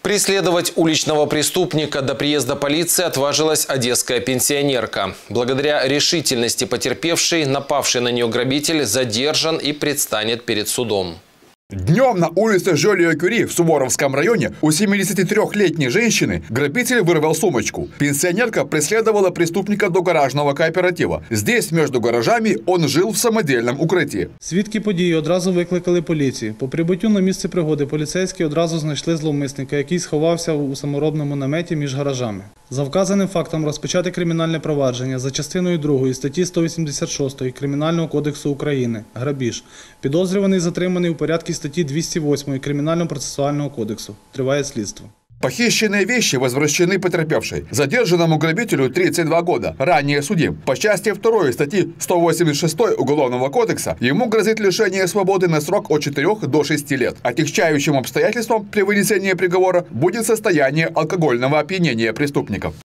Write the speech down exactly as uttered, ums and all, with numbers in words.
Преследовать уличного преступника до приезда полиции отважилась одесская пенсионерка. Благодаря решительности потерпевшей, напавший на нее грабитель задержан и предстанет перед судом. Днем на улице Жолио-Кюри в Суворовском районе у семидесятитрёхлетней женщины грабитель вырвал сумочку. Пенсионерка преследовала преступника до гаражного кооператива. Здесь, между гаражами, он жил в самодельном укритті. Свідки події одразу викликали поліцію. По прибуттю на місце пригоди поліцейські одразу знайшли зловмисника, який сховався у саморобному наметі між гаражами. За вказаним фактом розпочати кримінальне провадження за частиною другої статті сто вісімдесят шість Кримінального кодексу України «Грабіж». Підозрюваний затриманий у порядку статті двісті восьмої Кримінального процесуального кодексу. Триває слідство. Похищенные вещи возвращены потерпевшей. Задержанному грабителю тридцать два года, ранее судим. По части второй статьи сто восемьдесят шесть Уголовного кодекса ему грозит лишение свободы на срок от четырёх до шести лет. Отягчающим обстоятельством при вынесении приговора будет состояние алкогольного опьянения преступников.